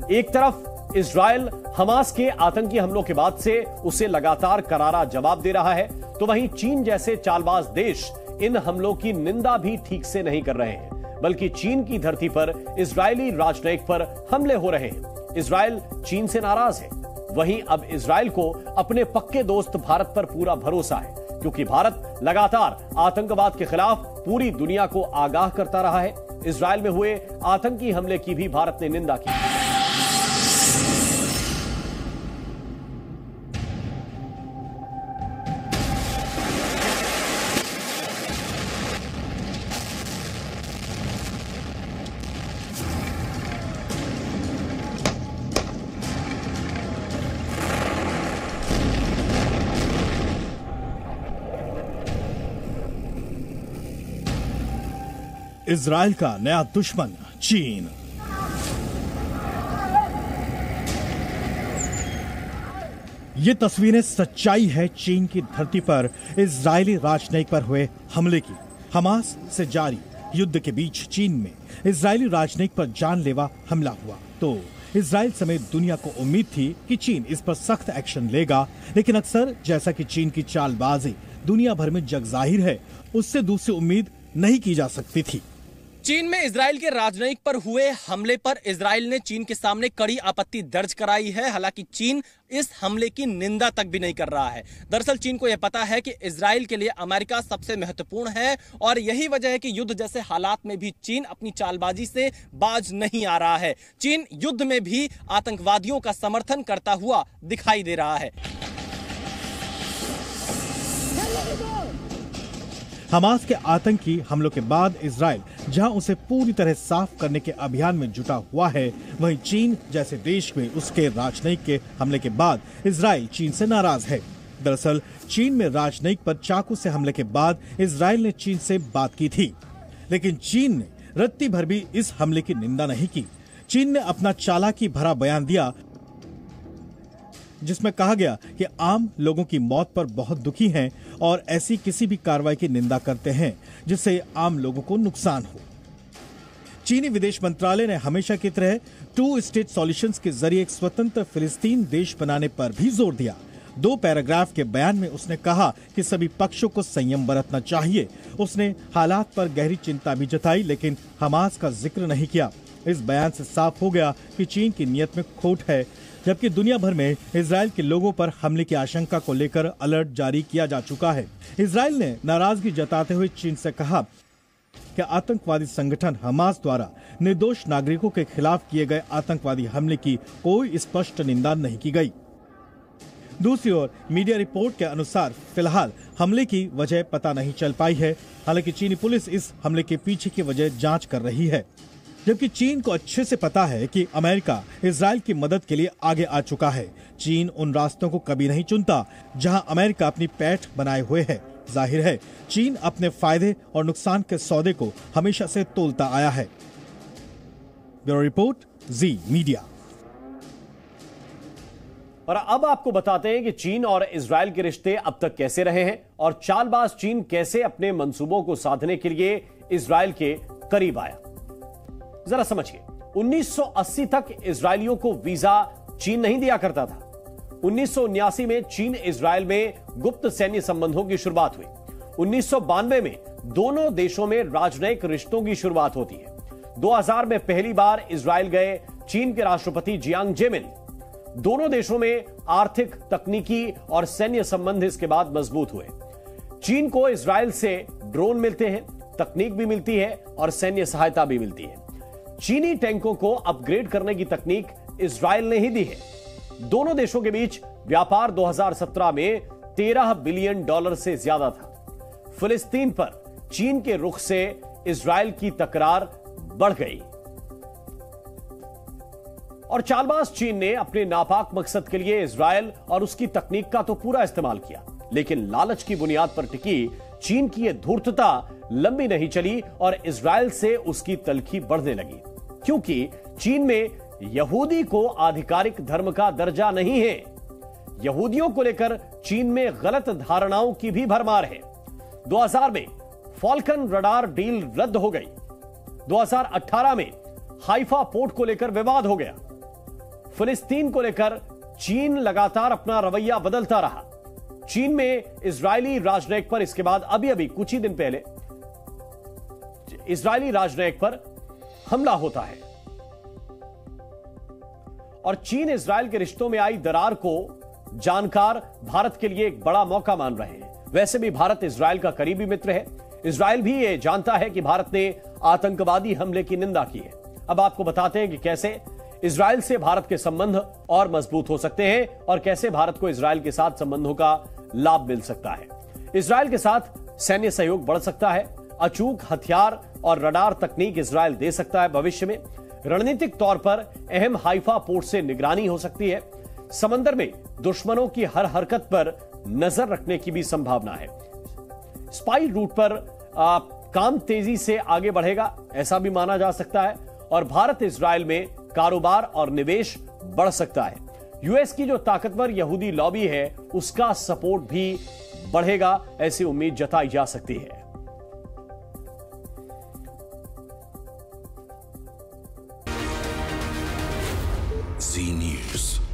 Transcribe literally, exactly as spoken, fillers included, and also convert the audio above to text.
एक तरफ Israel Hamas के आतंकी हमलों के बाद से उसे लगातार करारा जवाब दे रहा है, तो वहीं चीन जैसे चालबाज देश इन हमलों की निंदा भी ठीक से नहीं कर रहे हैं, बल्कि चीन की धरती पर इजरायली राजनयिक पर हमले हो रहे हैं। इजरायल चीन से नाराज है। वहीं अब इजरायल को अपने पक्के दोस्त भारत पर पूरा भरोसा है, क्योंकि भारत लगातार आतंकवाद के खिलाफ पूरी दुनिया को आगाह करता रहा है। इजरायल में हुए आतंकी हमले की भी भारत ने निंदा की। इजरायल का नया दुश्मन चीन। ये तस्वीरें सच्चाई है चीन की धरती पर इजरायली राजनयिक पर हुए हमले की। हमास से जारी युद्ध के बीच चीन में इजरायली राजनयिक पर जानलेवा हमला हुआ तो इजरायल समेत दुनिया को उम्मीद थी कि चीन इस पर सख्त एक्शन लेगा, लेकिन अक्सर जैसा कि चीन की चालबाजी दुनिया भर में जग जाहिर है, उससे दूसरी उम्मीद नहीं की जा सकती थी। चीन में इजरायल के राजनयिक पर हुए हमले पर इजरायल ने चीन के सामने कड़ी आपत्ति दर्ज कराई है। हालांकि चीन इस हमले की निंदा तक भी नहीं कर रहा है। दरअसल चीन को यह पता है कि इजरायल के लिए अमेरिका सबसे महत्वपूर्ण है और यही वजह है कि युद्ध जैसे हालात में भी चीन अपनी चालबाजी से बाज नहीं आ रहा है। चीन युद्ध में भी आतंकवादियों का समर्थन करता हुआ दिखाई दे रहा है। हमास के आतंकी हमलों के बाद इजरायल जहां उसे पूरी तरह साफ करने के अभियान में जुटा हुआ है, वहीं चीन जैसे देश में उसके राजनयिक के हमले के बाद इजरायल चीन से नाराज है। दरअसल चीन में राजनयिक पर चाकू से हमले के बाद इजरायल ने चीन से बात की थी, लेकिन चीन ने रत्ती भर भी इस हमले की निंदा नहीं की। चीन ने अपना चालाकी भरा बयान दिया, जिसमें कहा गया कि आम लोगों की मौत पर बहुत दुखी हैं और ऐसी किसी भी कार्रवाई की निंदा करते हैं जिससे आम लोगों को नुकसान हो। चीनी विदेश मंत्रालय ने हमेशा की तरह टू स्टेट सॉल्यूशंस के जरिए एक स्वतंत्र फिलिस्तीन देश बनाने पर भी जोर दिया। दो पैराग्राफ के बयान में उसने कहा कि सभी पक्षों को संयम बरतना चाहिए। उसने हालात पर गहरी चिंता भी जताई, लेकिन हमास का जिक्र नहीं किया। इस बयान से साफ हो गया कि चीन की नीयत में खोट है, जबकि दुनिया भर में इजरायल के लोगों पर हमले की आशंका को लेकर अलर्ट जारी किया जा चुका है। इजरायल ने नाराजगी जताते हुए चीन से कहा कि आतंकवादी संगठन हमास द्वारा निर्दोष नागरिकों के खिलाफ किए गए आतंकवादी हमले की कोई स्पष्ट निंदा नहीं की गई। दूसरी ओर मीडिया रिपोर्ट के अनुसार फिलहाल हमले की वजह पता नहीं चल पाई है। हालांकि चीनी पुलिस इस हमले के पीछे की वजह जांच कर रही है, जबकि चीन को अच्छे से पता है कि अमेरिका इजरायल की मदद के लिए आगे आ चुका है। चीन उन रास्तों को कभी नहीं चुनता जहां अमेरिका अपनी पैठ बनाए हुए है। जाहिर है चीन अपने फायदे और नुकसान के सौदे को हमेशा से तोलता आया है। Bureau report, Zee media. और अब आपको बताते हैं कि चीन और इजरायल के रिश्ते अब तक कैसे रहे हैं और चालबाज चीन कैसे अपने मंसूबों को साधने के लिए इजरायल के करीब आया। जरा समझिए, उन्नीस सौ अस्सी तक इजरायलियों को वीजा चीन नहीं दिया करता था। उन्नीस सौ उन्यासी में चीन इजरायल में गुप्त सैन्य संबंधों की शुरुआत हुई। उन्नीस सौ बानवे में दोनों देशों में राजनयिक रिश्तों की शुरुआत होती है। दो हज़ार में पहली बार इजरायल गए चीन के राष्ट्रपति जियांग जेमिन। दोनों देशों में आर्थिक, तकनीकी और सैन्य संबंध इसके बाद मजबूत हुए। चीन को इजरायल से ड्रोन मिलते हैं, तकनीक भी मिलती है और सैन्य सहायता भी मिलती है। चीनी टैंकों को अपग्रेड करने की तकनीक इजरायल ने ही दी है। दोनों देशों के बीच व्यापार दो हज़ार सत्रह में तेरह बिलियन डॉलर से ज्यादा था। फिलिस्तीन पर चीन के रुख से इजरायल की तकरार बढ़ गई और चालबाज चीन ने अपने नापाक मकसद के लिए इजरायल और उसकी तकनीक का तो पूरा इस्तेमाल किया, लेकिन लालच की बुनियाद पर टिकी चीन की यह धूर्तता लंबी नहीं चली और इजरायल से उसकी तलखी बढ़ने लगी, क्योंकि चीन में यहूदी को आधिकारिक धर्म का दर्जा नहीं है। यहूदियों को लेकर चीन में गलत धारणाओं की भी भरमार है। दो हज़ार में फॉल्कन रडार डील रद्द हो गई। दो हज़ार अठारह में हाइफा पोर्ट को लेकर विवाद हो गया। फिलिस्तीन को लेकर चीन लगातार अपना रवैया बदलता रहा। चीन में इजरायली राजनयिक पर इसके बाद अभी अभी कुछ ही दिन पहले इजरायली राजनयिक पर हमला होता है और चीन इजरायल के रिश्तों में आई दरार को जानकार भारत के लिए एक बड़ा मौका मान रहे हैं। वैसे भी भारत इजरायल का करीबी मित्र है। इजरायल भी ये जानता है कि भारत ने आतंकवादी हमले की निंदा की है। अब आपको बताते हैं कि कैसे इजरायल से भारत के संबंध और मजबूत हो सकते हैं और कैसे भारत को इजरायल के साथ संबंधों का लाभ मिल सकता है। इजरायल के साथ सैन्य सहयोग बढ़ सकता है। अचूक हथियार और रडार तकनीक इजरायल दे सकता है। भविष्य में रणनीतिक तौर पर अहम हाइफा पोर्ट से निगरानी हो सकती है। समंदर में दुश्मनों की हर हरकत पर नजर रखने की भी संभावना है। स्पाई रूट पर आ, काम तेजी से आगे बढ़ेगा, ऐसा भी माना जा सकता है और भारत इजरायल में कारोबार और निवेश बढ़ सकता है। यूएस की जो ताकतवर यहूदी लॉबी है उसका सपोर्ट भी बढ़ेगा, ऐसी उम्मीद जताई जा सकती है। जी न्यूज।